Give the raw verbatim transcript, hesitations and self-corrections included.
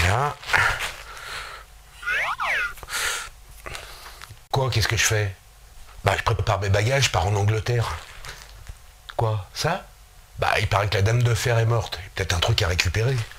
Rien. Quoi, qu'est-ce que je fais? Bah, je prépare mes bagages, je pars en Angleterre. Quoi, ça? Bah, il paraît que la dame de fer est morte. Peut-être un truc à récupérer.